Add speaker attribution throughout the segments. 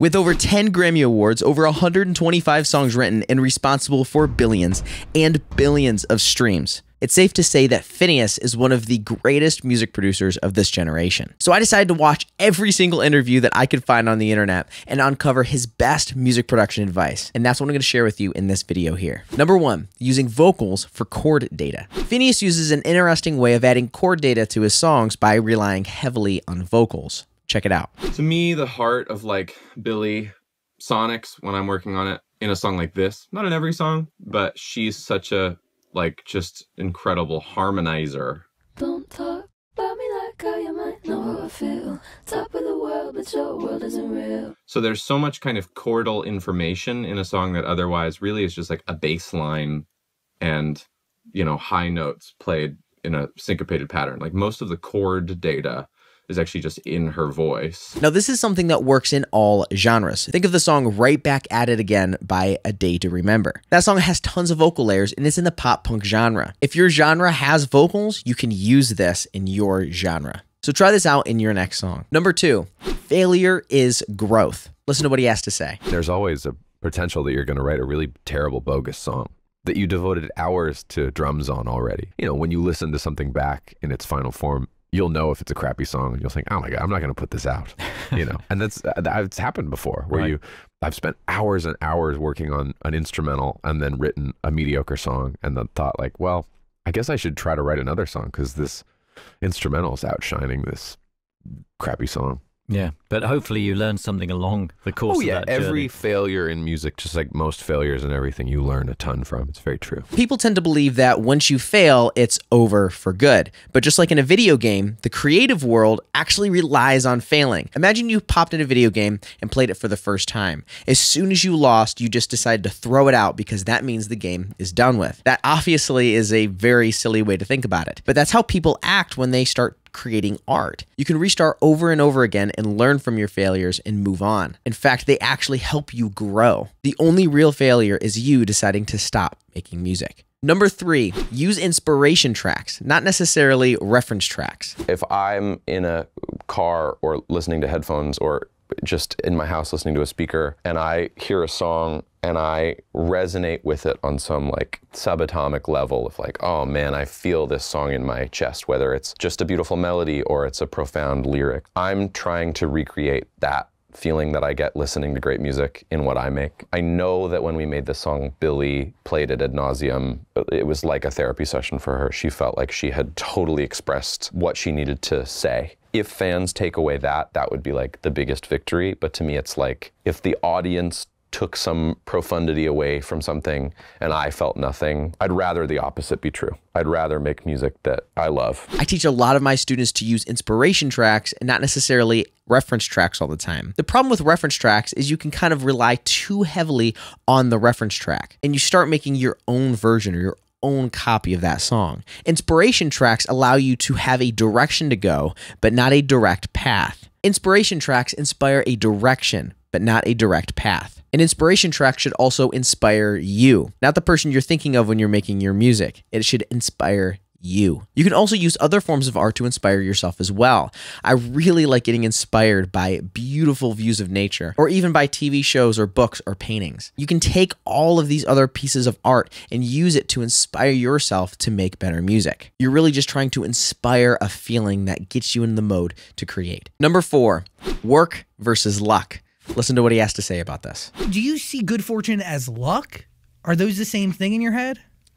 Speaker 1: With over 10 Grammy Awards, over 125 songs written, and responsible for billions and billions of streams, it's safe to say that Finneas is one of the greatest music producers of this generation. So I decided to watch every single interview that I could find on the internet and uncover his best music production advice. And that's what I'm going to share with you in this video here. Number 1, using vocals for chord data. Finneas uses an interesting way of adding chord data to his songs by relying heavily on vocals. Check it out.
Speaker 2: To me, the heart of like Billie sonics when I'm working on it in a song like this, not in every song, but she's such a just incredible harmonizer.
Speaker 3: Don't talk about me like how you might know how I feel. Top of the world, but your world isn't real.
Speaker 2: So there's so much kind of chordal information in a song that otherwise really is just like a bass line and, you know, high notes played in a syncopated pattern. Like most of the chord data is actually just in her voice.
Speaker 1: Now, this is something that works in all genres. Think of the song Right Back at It Again by A Day to Remember. That song has tons of vocal layers and it's in the pop punk genre. If your genre has vocals, you can use this in your genre. So try this out in your next song. Number 2, failure is growth. Listen to what he has to say.
Speaker 4: There's always a potential that you're going to write a really terrible, bogus song that you devoted hours to drums on already. You know, when you listen to something back in its final form, you'll know if it's a crappy song and you'll think, oh my God, I'm not going to put this out, you know? And it's happened before where I've spent hours and hours working on an instrumental and then written a mediocre song and then thought like, well, I guess I should try to write another song because this instrumental is outshining this crappy song.
Speaker 5: Yeah, but hopefully you learn something along the course of that journey.
Speaker 4: Every failure in music, just like most failures and everything, you learn a ton from. It's very true.
Speaker 1: People tend to believe that once you fail, it's over for good. But just like in a video game, the creative world actually relies on failing. Imagine you popped in a video game and played it for the first time. As soon as you lost, you just decided to throw it out because that means the game is done with. That obviously is a very silly way to think about it. But that's how people act when they start creating art. You can restart over and over again and learn from your failures and move on. In fact, they actually help you grow. The only real failure is you deciding to stop making music. Number 3, use inspiration tracks, not necessarily reference tracks.
Speaker 4: If I'm in a car or listening to headphones or just in my house listening to a speaker and I hear a song and I resonate with it on some like subatomic level of like, oh man, I feel this song in my chest, whether it's just a beautiful melody or it's a profound lyric. I'm trying to recreate that feeling that I get listening to great music in what I make. I know that when we made this song, Billie played it ad nauseum. It was like a therapy session for her. She felt like she had totally expressed what she needed to say. If fans take away that, that would be like the biggest victory. But to me, it's like if the audience took some profundity away from something and I felt nothing, I'd rather the opposite be true. I'd rather make music that I love.
Speaker 1: I teach a lot of my students to use inspiration tracks and not necessarily reference tracks all the time. The problem with reference tracks is you can kind of rely too heavily on the reference track and you start making your own version or your own copy of that song. Inspiration tracks allow you to have a direction to go, but not a direct path. Inspiration tracks inspire a direction, but not a direct path. An inspiration track should also inspire you, not the person you're thinking of when you're making your music. It should inspire you. You can also use other forms of art to inspire yourself as well. I really like getting inspired by beautiful views of nature, or even by TV shows or books or paintings. You can take all of these other pieces of art and use it to inspire yourself to make better music. You're really just trying to inspire a feeling that gets you in the mode to create. Number 4, work versus luck. Listen to what he has to say about this.
Speaker 6: Do you see good fortune as luck? Are those the same thing in your head?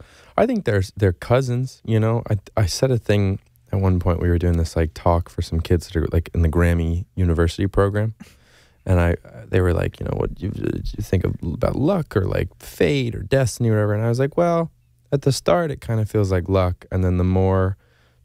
Speaker 7: I think they're cousins, you know. I said a thing at one point. We were doing this like talk for some kids that are like in the Grammy University program, and they were like, you know, what do you think about luck or like fate or destiny or whatever? And I was like, well, at the start it kind of feels like luck, and then the more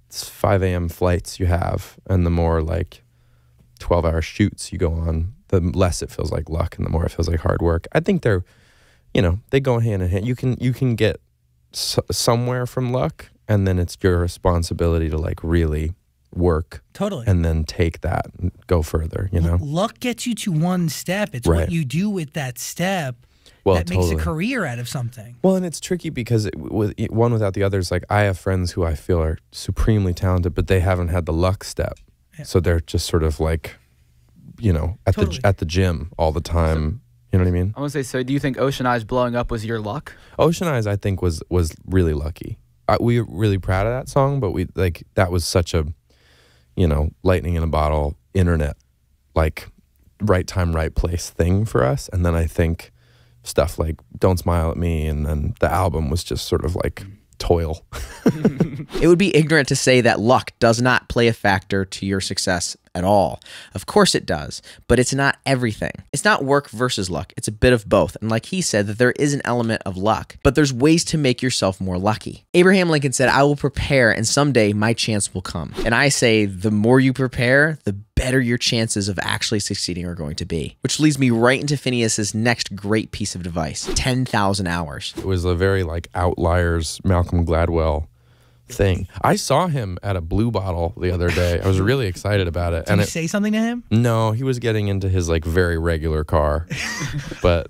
Speaker 7: 5 a.m. flights you have, and the more like 12-hour shoots you go on, the less it feels like luck, and the more it feels like hard work. I think they're, you know, they go hand in hand. You can get somewhere from luck, and then it's your responsibility to like really work
Speaker 6: totally
Speaker 7: and then take that and go further, you know.
Speaker 6: Luck gets you to one step. It's
Speaker 7: right.
Speaker 6: What you do with that step that makes a career out of something.
Speaker 7: Well, and it's tricky because with one without the others, like I have friends who I feel are supremely talented, but they haven't had the luck step. Yeah. So they're just sort of like you know, at the gym all the time. You know what I mean?
Speaker 8: I want to say, so do you think Ocean Eyes blowing up was your luck?
Speaker 7: Ocean Eyes, I think, was really lucky. We were really proud of that song, but that was such a, you know, lightning in a bottle, internet, like right time, right place thing for us. And then I think stuff like Don't Smile at Me, and then the album was just sort of like toil.
Speaker 1: It would be ignorant to say that luck does not play a factor to your success at all. Of course it does, but it's not everything. It's not work versus luck. It's a bit of both. And like he said, that there is an element of luck, but there's ways to make yourself more lucky. Abraham Lincoln said, "I will prepare and someday my chance will come." And I say, the more you prepare, the better your chances of actually succeeding are going to be. Which leads me right into Finneas's next great piece of advice, 10,000 hours.
Speaker 7: It was a very like Outliers, Malcolm Gladwell thing. I saw him at a Blue Bottle the other day. I was really excited about it.
Speaker 6: Did you say something to him?
Speaker 7: No, he was getting into his like very regular car, but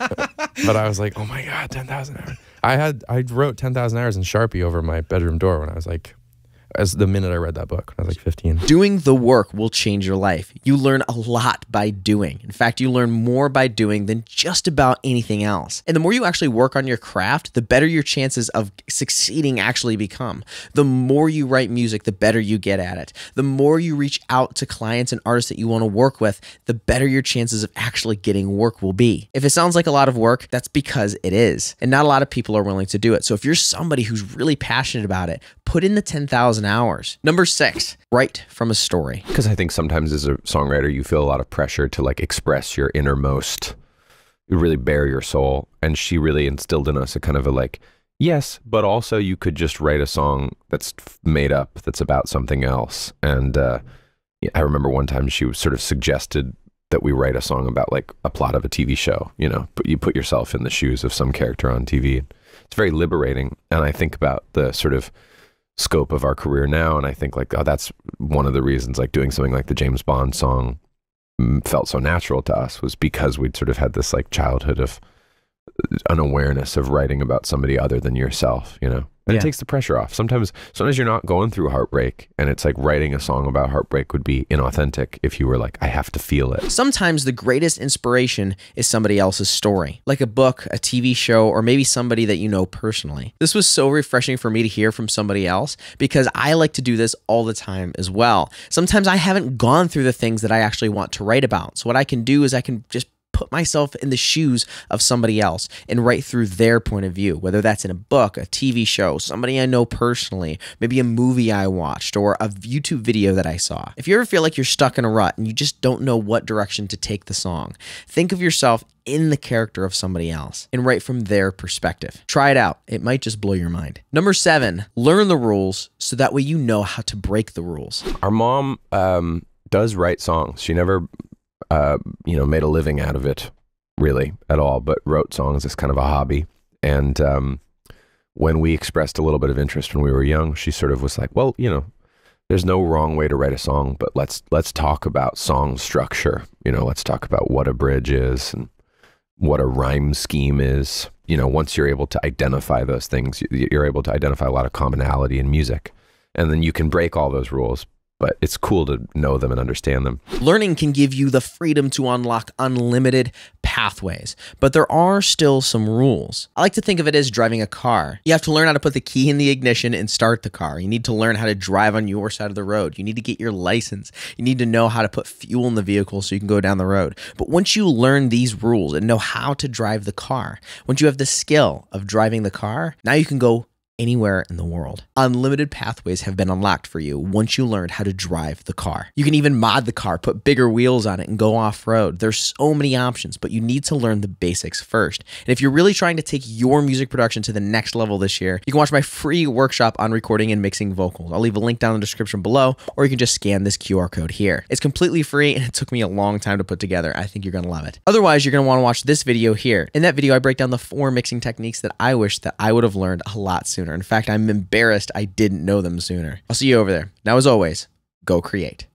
Speaker 7: I was like, oh my God, 10,000 hours. I wrote 10,000 hours in Sharpie over my bedroom door when I was like, as the minute I read that book when I was like 15.
Speaker 1: Doing the work will change your life. You learn a lot by doing. In fact, you learn more by doing than just about anything else. And the more you actually work on your craft, the better your chances of succeeding actually become. The more you write music, the better you get at it. The more you reach out to clients and artists that you want to work with, the better your chances of actually getting work will be. If it sounds like a lot of work, that's because it is. And not a lot of people are willing to do it. So if you're somebody who's really passionate about it, put in the 10,000 hours. Number 6, write from a story.
Speaker 4: Because I think sometimes as a songwriter, you feel a lot of pressure to like express your innermost, you really bare your soul. And she really instilled in us a kind of a like, yes, but also you could just write a song that's made up, that's about something else. And I remember one time she sort of suggested that we write a song about like a plot of a TV show, you know, but you put yourself in the shoes of some character on TV. It's very liberating. And I think about the sort of scope of our career now, and I think like, oh, that's one of the reasons like doing something like the James Bond song felt so natural to us, was because we'd sort of had this like childhood of an awareness of writing about somebody other than yourself, you know. And it takes the pressure off. Sometimes you're not going through heartbreak, and it's like writing a song about heartbreak would be inauthentic if you were like, I have to feel it.
Speaker 1: Sometimes the greatest inspiration is somebody else's story, like a book, a TV show, or maybe somebody that you know personally. This was so refreshing for me to hear from somebody else, because I like to do this all the time as well. Sometimes I haven't gone through the things that I actually want to write about. So what I can do is I can just put myself in the shoes of somebody else and write through their point of view, whether that's in a book, a TV show, somebody I know personally, maybe a movie I watched, or a YouTube video that I saw. If you ever feel like you're stuck in a rut and you just don't know what direction to take the song, think of yourself in the character of somebody else and write from their perspective. Try it out. It might just blow your mind. Number 7, learn the rules so that way you know how to break the rules.
Speaker 4: Our mom does write songs. She never you know, made a living out of it really at all, but wrote songs as kind of a hobby. And when we expressed a little bit of interest when we were young, she sort of was like, well, you know, there's no wrong way to write a song, but let's talk about song structure. You know, let's talk about what a bridge is and what a rhyme scheme is. You know, once you're able to identify those things, you're able to identify a lot of commonality in music. And then you can break all those rules, but it's cool to know them and understand them.
Speaker 1: Learning can give you the freedom to unlock unlimited pathways, but there are still some rules. I like to think of it as driving a car. You have to learn how to put the key in the ignition and start the car. You need to learn how to drive on your side of the road. You need to get your license. You need to know how to put fuel in the vehicle so you can go down the road. But once you learn these rules and know how to drive the car, once you have the skill of driving the car, now you can go anywhere in the world. Unlimited pathways have been unlocked for you once you learned how to drive the car. You can even mod the car, put bigger wheels on it, and go off-road. There's so many options, but you need to learn the basics first. And if you're really trying to take your music production to the next level this year, you can watch my free workshop on recording and mixing vocals. I'll leave a link down in the description below, or you can just scan this QR code here. It's completely free, and it took me a long time to put together. I think you're going to love it. Otherwise, you're going to want to watch this video here. In that video, I break down the 4 mixing techniques that I wish that I would have learned a lot sooner. In fact, I'm embarrassed I didn't know them sooner. I'll see you over there. Now, as always, go create.